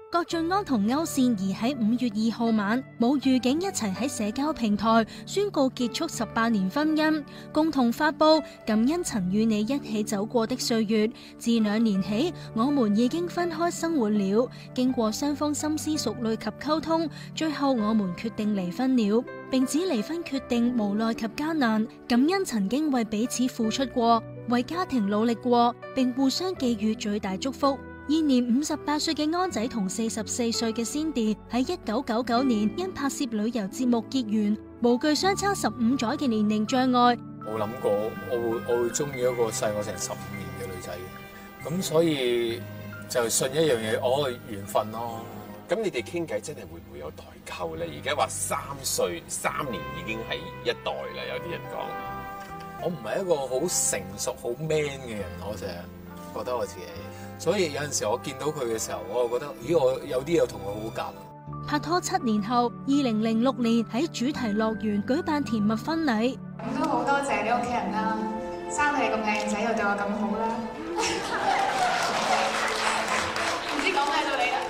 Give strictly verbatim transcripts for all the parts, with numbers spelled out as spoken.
郭晉安同歐善儀喺五月二號晚冇預警一齊喺社交平台宣告結束十八年婚姻，共同發布感恩曾與你一起走過的歲月。自兩年起，我們已經分開生活了。經過雙方深思熟慮及溝通，最後我們決定離婚了，並指離婚決定無奈及艱難，感恩曾經為彼此付出過，為家庭努力過，並互相寄予最大祝福。現年五十八歲嘅安仔同四十四歲嘅 Cindy 喺一九九九年因拍攝旅遊節目結緣，無懼相差十五載嘅年齡障礙。 冇諗過我會我會中意一個細我成十五年嘅女仔，咁所以就信一樣嘢，我嘅緣分咯。 咁你哋傾偈真係會唔會有代溝咧？而家話三歲三年已經係一代啦，有啲人講。 我唔係一個好成熟好 man 嘅人，我成日覺得我自己。所以有陣時我見到佢嘅時候，我就覺得，咦，我有啲嘢同佢好夾。 拍拖七年後，二零零六年喺主題樂園舉辦甜蜜婚禮。 咁都好多謝你屋企人啦，生到你咁靚仔又對我咁好啦。唔知講咩到你啦？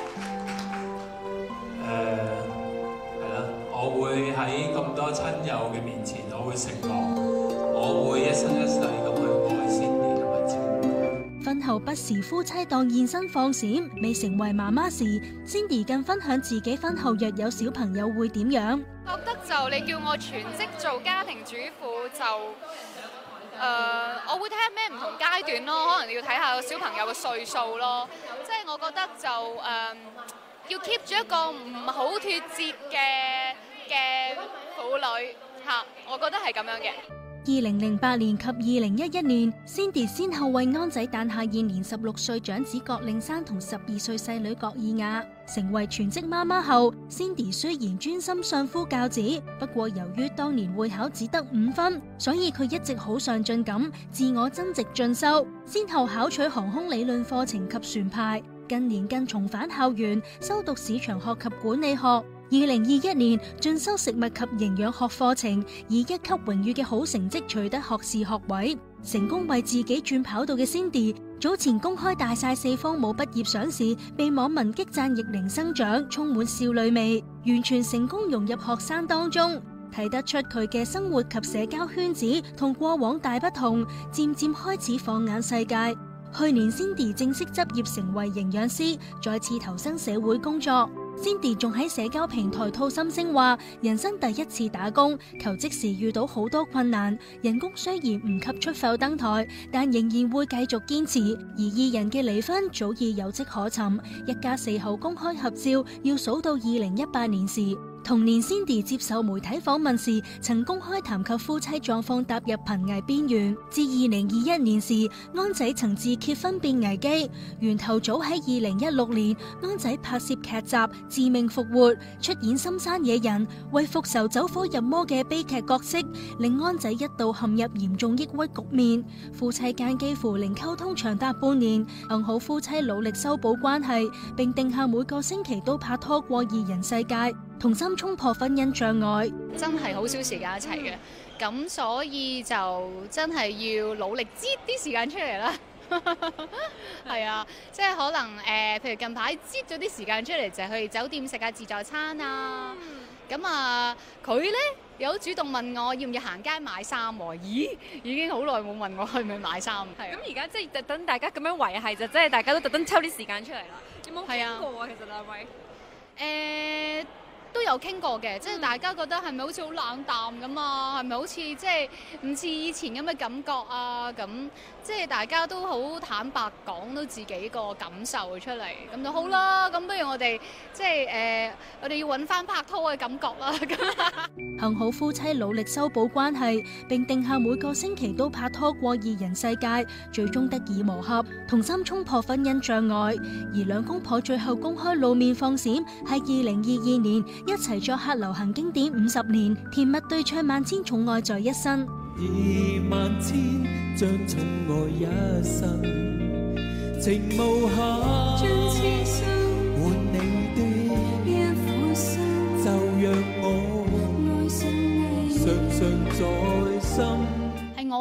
誒，係啦，我會喺咁多親友嘅面前，我會承諾，我會一生一世咁去愛先你同埋照顧。 婚後不時夫妻檔現身放閃，未成為媽媽時 ，Cindy 更分享自己婚後若有小朋友會點樣。 覺得就你叫我全職做家庭主婦就，誒、呃，我會睇下咩唔同階段咯，可能要睇下小朋友嘅歲數咯。即係我覺得就誒、呃，要 keep 住一個唔好脫節嘅嘅婦女嚇，我覺得係咁樣嘅。 二零零八年及二零一一年 ，Cindy 先後為安仔誕下現年十六歲長子郭令山同十二歲細女郭以雅。成為全職媽媽後 ，Cindy 雖然專心相夫教子，不過由於當年會考只得五分，所以佢一直好上進咁自我增值進修，先後考取航空理論課程及船牌。近年更重返校園，修讀市場學及管理學。二零二一年進修食物及營養學課程，以一級榮譽嘅好成績取得學士學位，成功為自己轉跑道嘅 Cindy，早前公開大晒四方冇畢業相時，被網民激讚逆齡生長，充滿少女味，完全成功融入學生當中。睇得出佢嘅生活及社交圈子同過往大不同，漸漸開始放眼世界。去年 Cindy 正式執業成為營養師，再次投身社會工作。Cindy 仲喺社交平台吐心聲話，人生第一次打工，求職時遇到好多困難，人工雖然唔及出埠登台，但仍然會繼續堅持。而二人嘅離婚早已有跡可尋，一家四口公開合照要數到二零一八年時。同年 Cindy 接受媒體訪問時，曾公開談及夫妻狀況踏入瀕危邊緣。至二零二一年時，安仔曾自揭婚變危機，源頭早喺二零一六年，安仔拍攝劇集《致命復活》，出演深山野人，為復仇走火入魔嘅悲劇角色，令安仔一度陷入嚴重抑鬱局面。夫妻間幾乎零溝通長達半年，幸好夫妻努力修補關係，並定下每個星期都拍拖過二人世界。同心衝破婚姻障礙， 真係好少時間一齊嘅，咁所以就真係要努力擠啲時間出嚟啦。係啊，即係可能誒、呃，譬如近排擠咗啲時間出嚟，就係去酒店食下自助餐啊。咁、嗯、啊，佢咧有主動問我要唔要行街買衫喎？咦，已經好耐冇問我去唔去買衫。係咁而家即係特登大家咁樣維係，就即係大家都特登抽啲時間出嚟啦。有冇傾過啊？其實兩位誒。呃都有傾過嘅，即係大家覺得係咪好似好冷淡咁啊？係咪好似即係唔似以前咁嘅感覺啊？咁即係大家都好坦白講到自己個感受出嚟，咁就好啦。咁不如我哋即係誒，我哋要揾翻拍拖嘅感覺啦。 幸好夫妻努力修補關係，並定下每個星期都拍拖過二人世界，最終得以磨合，同心衝破婚姻障礙。而兩公婆最後公開露面放閃，係二零二二年一齊作客流行經典五十年，甜蜜對唱萬千寵愛在一身。 二萬千將寵愛一生，情無限，將痴心換你的一顆心，就讓我愛上你，常常在心。 係我揀嘅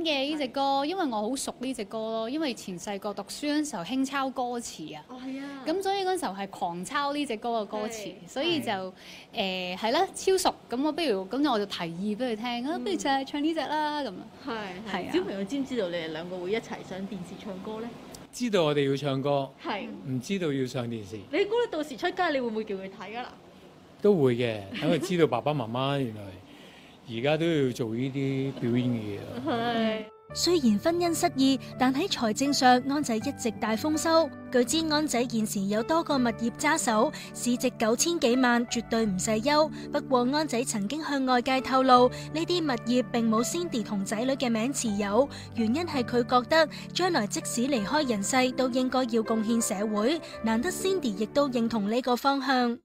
嘅呢隻歌，因為我好熟呢隻歌咯，因為前細個讀書嗰陣時候興抄歌詞啊。 哦，係啊。 咁所以嗰陣時候係狂抄呢隻歌嘅歌詞， 係所以就誒係啦，超熟。咁我不如咁我就提議俾佢聽啊，不如就係唱呢隻啦咁啊。 係係啊小朋友知唔知道你哋兩個會一齊上電視唱歌咧？ 知道我哋要唱歌， 係。 唔知道要上電視， 你估你到時出街，你會唔會叫佢睇噶啦？ 都會嘅，等佢知道爸爸媽媽原來而家都要做呢啲表演嘅嘢。 係。 雖然婚姻失意，但喺財政上安仔一直大豐收。據知安仔現時有多個物業揸手，市值九千幾萬，絕對唔使憂。不過安仔曾經向外界透露，呢啲物業並冇 Cindy 同仔女嘅名持有，原因係佢覺得將來即使離開人世，都應該要貢獻社會。難得 Cindy 亦都認同呢個方向。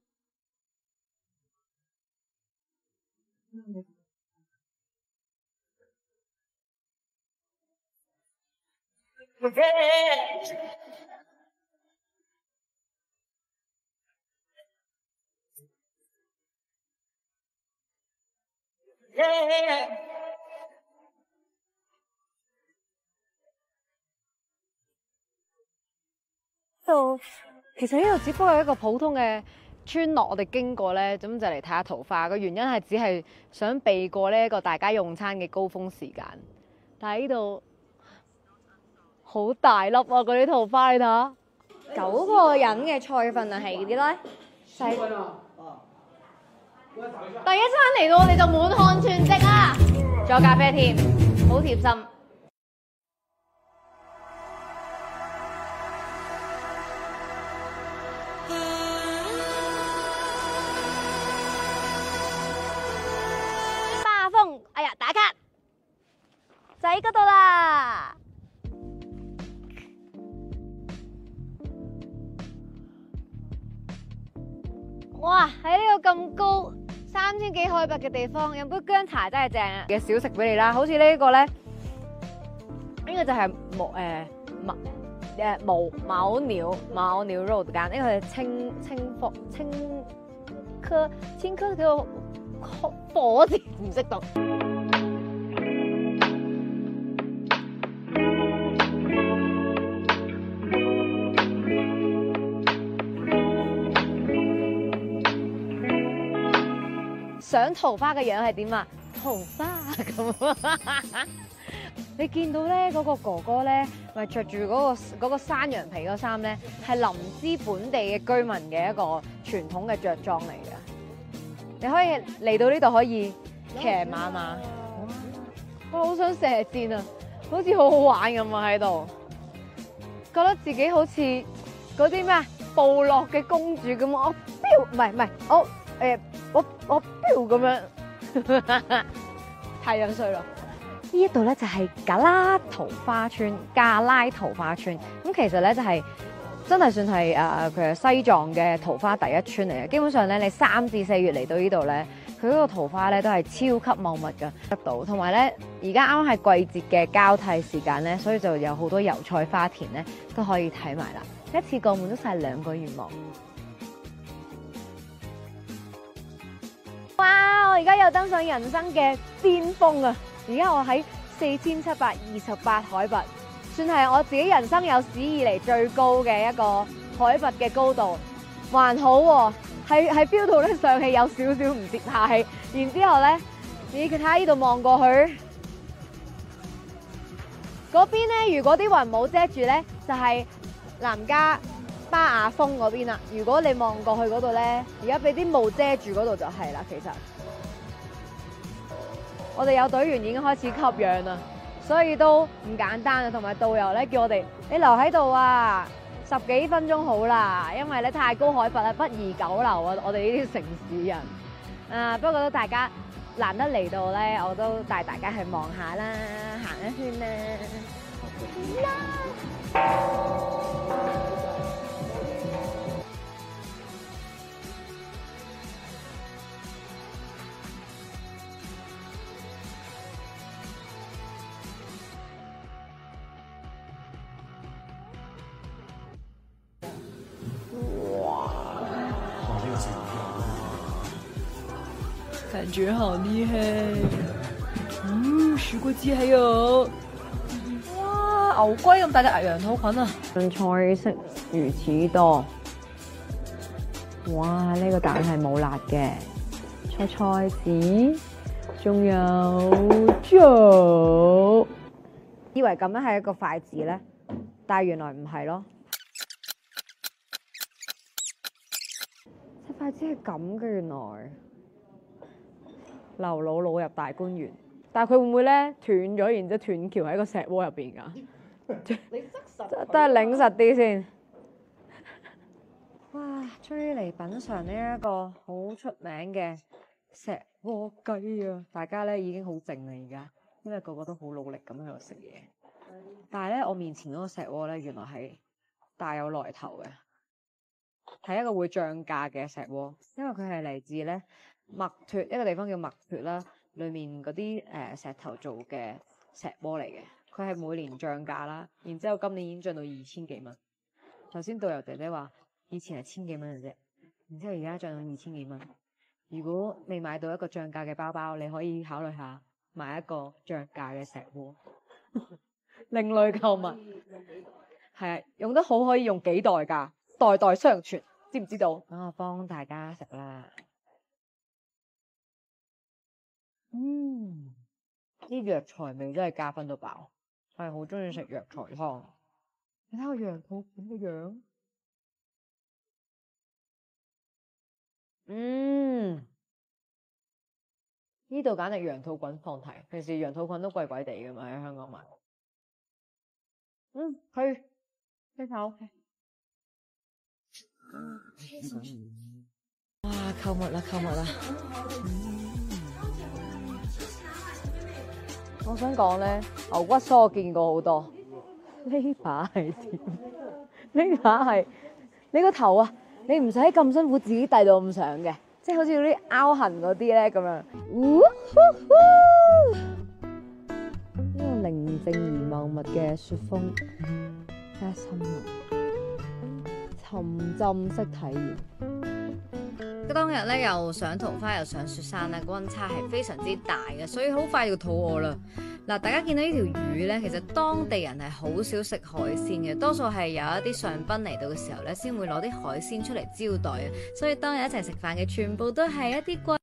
度其實呢度只不過係一個普通嘅村落，我哋經過咧，咁就嚟睇下桃花。個原因係只係想避過呢一個大家用餐嘅高峰時間。但係呢度好大粒啊！嗰啲桃花你睇下， 九個人嘅菜份啊，係啲咧細。 第一餐嚟到我哋就滿漢全席啦，仲有咖啡添，好貼心。 巴風，哎呀打卡，就喺嗰度啦。哇！喺呢個咁高三千幾海拔嘅地方，飲杯薑茶真係正啊！ 嘅小食俾你啦，好似呢個咧，呢、呢個就係毛誒毛誒毛牦牛牦牛肉間，呢個係青青火青稞青稞叫火火字唔識讀。上桃花嘅樣係點啊？桃花咁你見到咧嗰個哥哥咧，咪着住嗰個嗰個山羊皮嗰衫咧，係林芝本地嘅居民嘅一個傳統嘅着裝嚟嘅。你可以嚟到呢度可以騎馬嘛？我好想射箭啊！好似好好玩咁啊喺度，覺得自己好似嗰啲咩部落嘅公主咁，我飆唔係唔係我誒。我我飆咁樣，太樣衰啦！呢一度咧就係加拉桃花村，加拉桃花村。咁其實咧就係真係算係誒佢係西藏嘅桃花第一村嚟嘅。基本上咧，你三至四月嚟到呢度咧，佢嗰個桃花咧都係超級茂密㗎，得到。同埋咧，而家啱啱係季節嘅交替時間咧，所以就有好多油菜花田咧都可以睇埋啦。一次過滿足晒兩個願望。哇！我而家又登上人生嘅巔峰啊！而家我喺四千七百二十八海拔，算係我自己人生有史以嚟最高嘅一個海拔嘅高度，還好喎，喺喺標度咧上氣有少少唔接下氣。然之後咧，你睇下呢度望過去，嗰邊咧如果啲雲冇遮住咧，就係南迦巴雅峰嗰邊啦，如果你望過去嗰度咧，而家俾啲霧遮住嗰度就係啦。其實我哋有隊員已經開始吸氧啦，所以都唔簡單啊。同埋導遊咧叫我哋你留喺度啊，十幾分鐘好啦，因為咧太高海拔啦，不宜久留啊。我哋呢啲城市人啊，不過都大家難得嚟到咧，我都帶大家去望下啦，行一圈啦。 感覺好厲害，嗯，時過境還有哇，牛龜咁大隻羊肚菌啊！菜式如此多，哇！呢個蛋係冇辣嘅，菜菜子，仲有粥。以為咁樣係一個筷子咧，但係原來唔係咯。隻筷子係咁嘅，原來。劉姥姥入大觀園，但係佢會唔會咧斷咗，然之後斷橋喺個石窩入邊㗎？你塞實，都係擰實啲先。哇！終於嚟品嚐呢一個好出名嘅石鍋雞啊！大家咧已經好靜啦而家，因為個個都好努力咁喺度食嘢。但係咧，我面前嗰個石鍋咧，原來係大有來頭嘅，係一個會漲價嘅石鍋，因為佢係嚟自咧墨脫一個地方叫墨脫啦，裡面嗰啲誒石頭做嘅石鍋嚟嘅，佢係每年漲價啦，然之後今年已經漲到二千幾蚊。頭先導遊姐姐話以前係千幾蚊嘅啫，然之後而家漲到二千幾蚊。如果未買到一個漲價嘅包包，你可以考慮下買一個漲價嘅石鍋。另類購物係啊，用得好可以用幾代㗎，代代相傳，知唔知道？等我幫大家食啦。嗯，啲藥材味真係加分到爆，係好中意食藥材湯。你睇個羊肚卷嘅樣，嗯，呢度簡直羊肚菌放題。平時羊肚菌都貴貴地㗎嘛，喺香港買。嗯，可以，非常 OK。哇，購物啦，購物啦！我想講咧，牛骨梳我見過好多，呢把係點？呢把係你個頭啊！你唔使咁辛苦自己遞到咁上嘅，即係好似嗰啲凹痕嗰啲咧咁樣。呢個寧靜而茂密嘅雪峰加森林，沉浸式體驗。 當日咧又上桃花又上雪山咧，溫差係非常之大嘅，所以好快就肚餓啦。嗱，大家見到呢條魚咧，其實當地人係好少食海鮮嘅，多數係有一啲上賓嚟到嘅時候咧，先會攞啲海鮮出嚟招待啊。所以當日一齊食飯嘅全部都係一啲貴